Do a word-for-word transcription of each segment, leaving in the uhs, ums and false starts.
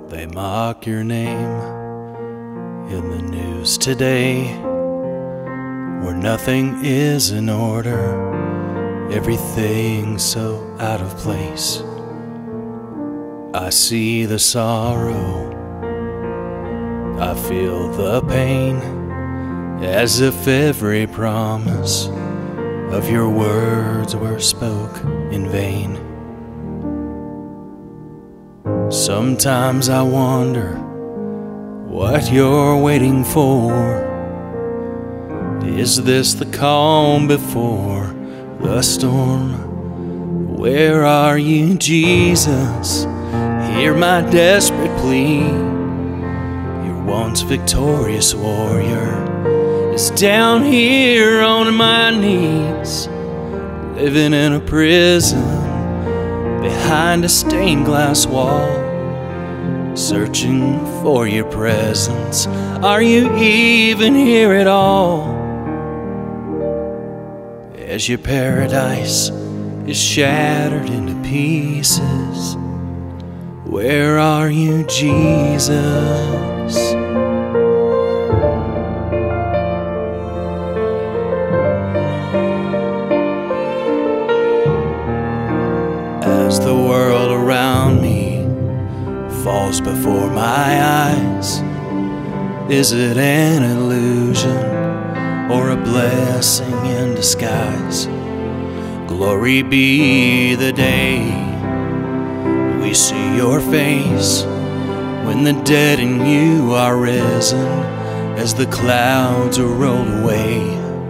They mock your name in the news today, where nothing is in order, everything's so out of place. I see the sorrow, I feel the pain, as if every promise of your words were spoke in vain. Sometimes I wonder what you're waiting for. Is this the calm before the storm? Where are you, Jesus? Hear my desperate plea. Your once victorious warrior is down here on my knees, living in a prison behind a stained glass wall, searching for your presence. Are you even here at all? As your paradise is shattered into pieces, where are you, Jesus? As the world around me falls before my eyes, is it an illusion or a blessing in disguise? Glory be the day we see your face, when the dead in you are risen, as the clouds are rolled away.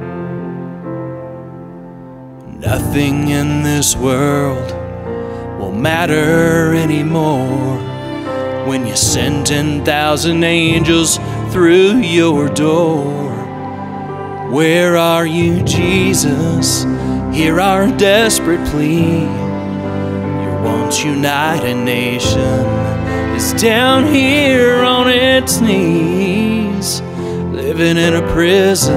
Nothing in this world will matter anymore when you send ten thousand angels through your door. Where are you, Jesus? Hear our desperate plea. Your once united nation is down here on its knees, living in a prison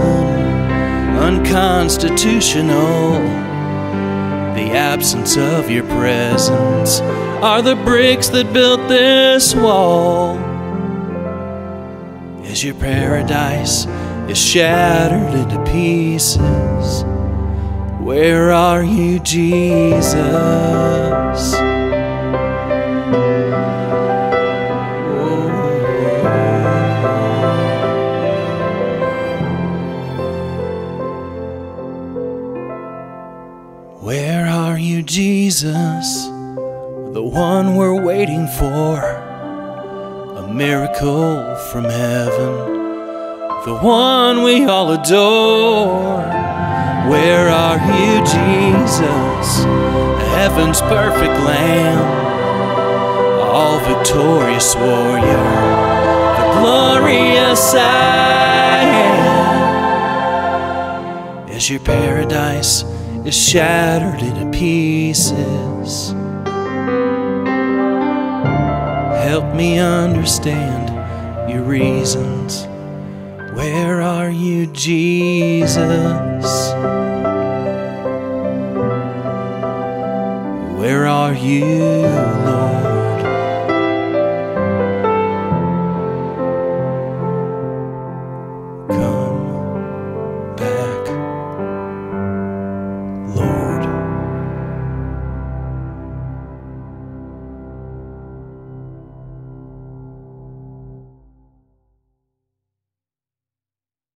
unconstitutional. The absence of your presence are the bricks that built this wall. As your paradise is shattered into pieces, where are you, Jesus? Where are you, Jesus? The one we're waiting for, a miracle from heaven, the one we all adore. Where are you, Jesus? Heaven's perfect Lamb, all victorious warrior, the glorious I am. As your paradise is shattered into pieces, help me understand your reasons. Where are you, Jesus? Where are you, Lord?